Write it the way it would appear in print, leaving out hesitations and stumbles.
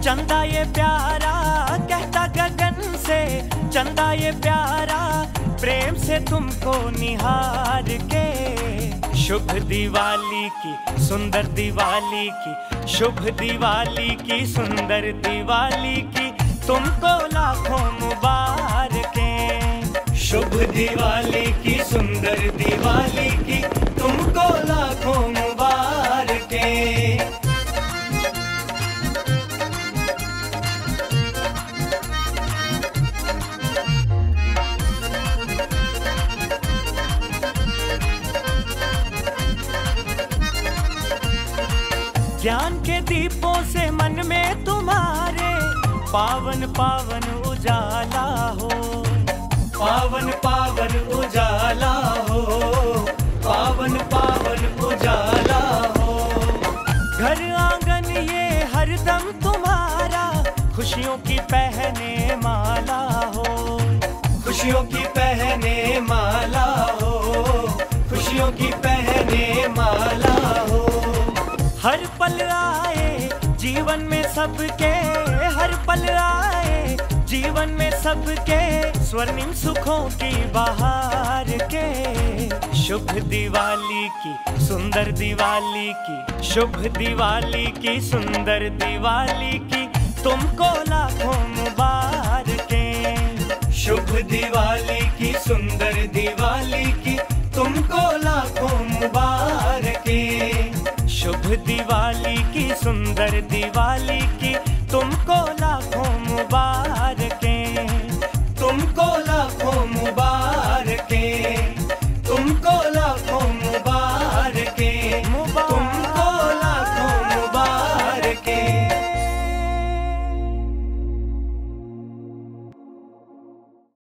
चंदा ये प्यारा कहता गगन से, चंदा ये प्यारा प्रेम से तुमको निहार के। शुभ दिवाली की सुंदर दिवाली की, शुभ दिवाली की सुंदर दिवाली की, तुमको लाखों मुबारकें। शुभ दिवाली की सुंदर दिवाली की, तुमको लाखों मुबारकें। ज्ञान के दीपों से मन में तुम्हारे पावन पावन उजाला हो, पावन पावन उजाला हो, पावन पावन उजाला हो। घर आंगन ये हरदम तुम्हारा खुशियों की पहने माला हो, खुशियों की पहने माला हो, खुशियों की पहने माला हो। हर पल आए जीवन में सबके, हर पल आए जीवन में सबके, स्वर्णिम सुखों की बहार के। शुभ दिवाली की सुंदर दिवाली की, शुभ दिवाली की सुंदर दिवाली की, तुमको लाखों मुबारकें। शुभ दिवाली की सुंदर दिवाली की, तुमको लाखों मुबारकें। शुभ दिवाली की सुंदर दिवाली की, तुमको